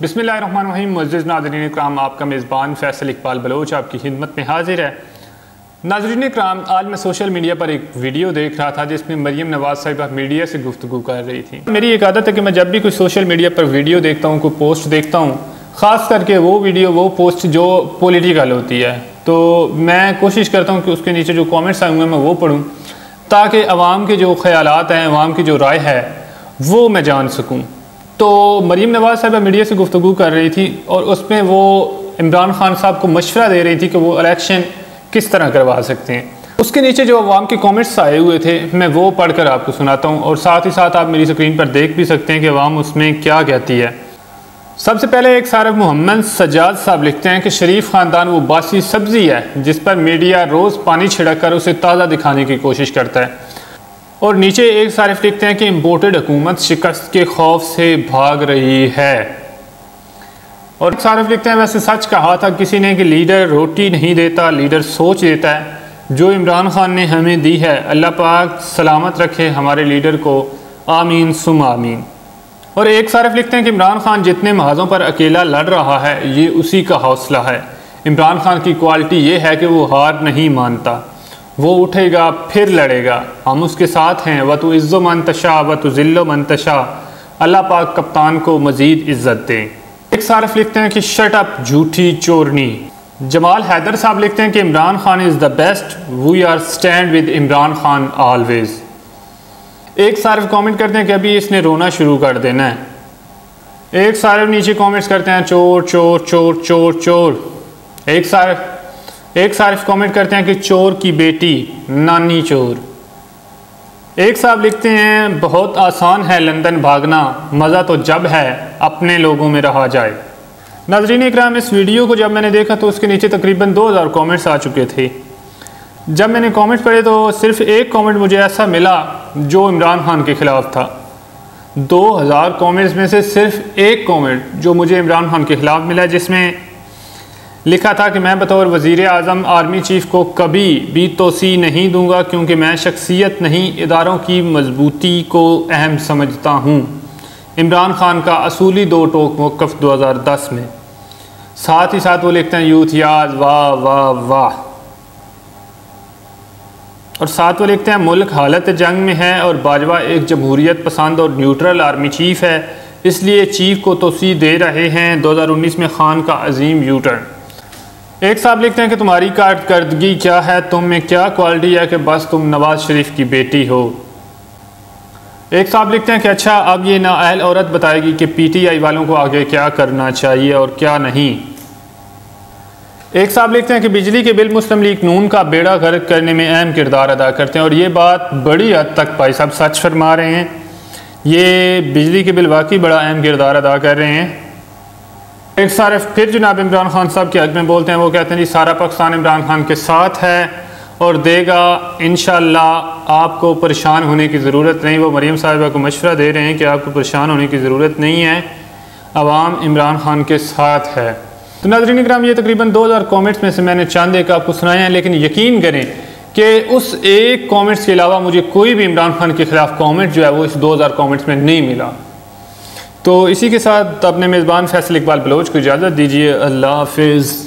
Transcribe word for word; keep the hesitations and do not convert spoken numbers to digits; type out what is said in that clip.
बिस्मिल्लाहिर्रहमानिर्रहीम। मुअज़्ज़िज़ नाज़रीन इकराम, आपका मेज़बान फैसल इकबाल बलोच आपकी खिदमत में हाजिर है। नाज़रीन इकराम, आज मैं सोशल मीडिया पर एक वीडियो देख रहा था जिसमें मरीम नवाज़ साहिबा मीडिया से गुफ्तगू कर रही थी। मेरी एक आदत है कि मैं जब भी कोई सोशल मीडिया पर वीडियो देखता हूँ, कोई पोस्ट देखता हूँ, ख़ास करके वो वीडियो वो पोस्ट जो पॉलिटिकल होती है, तो मैं कोशिश करता हूँ कि उसके नीचे जो कॉमेंट्स आए हुए हैं मैं वो पढ़ूँ, ताकि अवाम के जो ख्यालात हैं, अवाम की जो राय है वो मैं जान सकूँ। तो मरीम नवाज़ साहिबा मीडिया से गुफ्तगू कर रही थी और उसमें वो इमरान खान साहब को मशवरा दे रही थी कि वो इलेक्शन किस तरह करवा सकते हैं। उसके नीचे जो अवाम के कमेंट्स आए हुए थे मैं वो पढ़कर आपको सुनाता हूँ, और साथ ही साथ आप मेरी स्क्रीन पर देख भी सकते हैं कि अवाम उसमें क्या कहती है। सबसे पहले एक सारफ मोहम्मद सज्जाद साहब लिखते हैं कि शरीफ ख़ानदान वो बासी सब्ज़ी है जिस पर मीडिया रोज़ पानी छिड़क कर उसे ताज़ा दिखाने की कोशिश करता है। और नीचे एक सारिफ लिखते हैं कि इम्पोर्टेड हुकूमत शिकस्त के खौफ से भाग रही है। और सारिफ लिखते हैं वैसे सच कहा था किसी ने कि लीडर रोटी नहीं देता, लीडर सोच देता है। जो इमरान खान ने हमें दी है, अल्लाह पाक सलामत रखे हमारे लीडर को, आमीन सुम आमीन। और एक सारिफ लिखते हैं कि इमरान खान जितने महाजों पर अकेला लड़ रहा है ये उसी का हौसला है। इमरान खान की क्वालिटी ये है कि वो हार नहीं मानता, वो उठेगा फिर लड़ेगा, हम उसके साथ हैं। व तो इज़्ज़ो मंतशा व तो ज़िल्लो मंतशा, अल्लाह पाक कप्तान को मज़ीद इज़्ज़त दें। एक सारिफ लिखते हैं कि शट अप झूठी चोरनी। जमाल हैदर साहब लिखते हैं कि Imran Khan is the best, we are stand with Imran Khan always. एक सारिफ कमेंट करते हैं कि अभी इसने रोना शुरू कर देना है। एक सारिफ नीचे कमेंट्स करते हैं चोर चोर चोर चोर चोर। एक सारिफ एक सारिफ कमेंट करते हैं कि चोर की बेटी नानी चोर। एक साहब लिखते हैं बहुत आसान है लंदन भागना, मज़ा तो जब है अपने लोगों में रहा जाए। नाज़रीन इकराम, इस वीडियो को जब मैंने देखा तो उसके नीचे तकरीबन दो हज़ार कॉमेंट्स आ चुके थे। जब मैंने कमेंट्स पढ़े तो सिर्फ एक कमेंट मुझे ऐसा मिला जो इमरान खान के ख़िलाफ़ था। दो हज़ार कमेंट्स में से सिर्फ एक कमेंट जो मुझे इमरान खान के ख़िलाफ़ मिला, जिसमें लिखा था कि मैं बतौर वज़ीर आज़म आर्मी चीफ़ को कभी भी तोसी नहीं दूंगा क्योंकि मैं शख्सियत नहीं इदारों की मजबूती को अहम समझता हूँ। इमरान खान का असूली दो टोक मौक़िफ़ दो हज़ार दस में। साथ ही साथ वो लिखते हैं यूथ याद वाह वाह वाह। और साथ वो लिखते हैं मुल्क हालत जंग में है और बाजवा एक जमहूरियत पसंद और न्यूट्रल आर्मी चीफ़ है, इसलिए चीफ़ को तोसी दे रहे हैं। दो हज़ार उन्नीस में खान का अजीम यू टर्न। एक साहब लिखते हैं कि तुम्हारी कारकर्दगी क्या है, तुम में क्या क्वालिटी है कि बस तुम नवाज शरीफ की बेटी हो। एक साहब लिखते हैं कि अच्छा अब ये नाअहल औरत बताएगी कि पीटीआई वालों को आगे क्या करना चाहिए और क्या नहीं। एक साहब लिखते हैं कि बिजली के बिल मुस्लिम लीग नून का बेड़ा गर्क करने में अहम किरदार अदा करते हैं, और ये बात बड़ी हद तक भाई साहब सच फरमा रहे हैं। ये बिजली के बिल वाकई बड़ा अहम किरदार अदा कर रहे हैं। एक सारिफ फिर जनाब इमरान खान साहब के हक़ में बोलते हैं, वो कहते हैं जी सारा पाकिस्तान इमरान खान के साथ है और देगा इंशाअल्लाह, आपको परेशान होने की ज़रूरत नहीं। वो मरीम साहिबा को मशवरा दे रहे हैं कि आपको परेशान होने की ज़रूरत नहीं है, अवाम इमरान खान के साथ है। तो नाज़रीन इकराम, ये तकरीबन दो हज़ार कॉमेंट्स में से मैंने चंद एक आपको सुनाए हैं, लेकिन यकीन करें कि उस एक कॉमेंट्स के अलावा मुझे कोई भी इमरान खान के ख़िलाफ़ कॉमेंट जो है वो इस दो हज़ार कॉमेंट्स में नहीं मिला। तो इसी के साथ अपने मेज़बान फैसल इकबाल बलोच को इजाज़त दीजिए। अल्लाह हाफ़िज़।